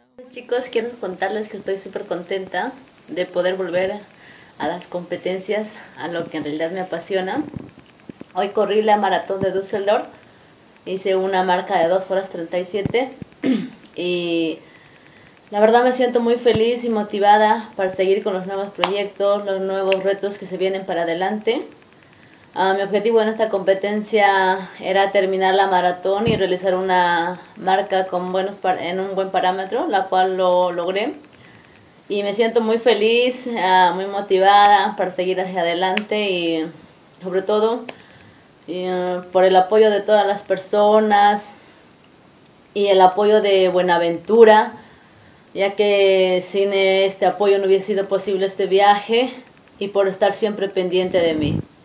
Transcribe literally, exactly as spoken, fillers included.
Chicos, quiero contarles que estoy súper contenta de poder volver a las competencias, a lo que en realidad me apasiona. Hoy corrí la maratón de Düsseldorf, hice una marca de dos horas treinta y siete y la verdad me siento muy feliz y motivada para seguir con los nuevos proyectos, los nuevos retos que se vienen para adelante. Uh, mi objetivo en esta competencia era terminar la maratón y realizar una marca con buenos en un buen parámetro, la cual lo logré. Y me siento muy feliz, uh, muy motivada para seguir hacia adelante y sobre todo y, uh, por el apoyo de todas las personas y el apoyo de Buenaventura, ya que sin este apoyo no hubiese sido posible este viaje, y por estar siempre pendiente de mí.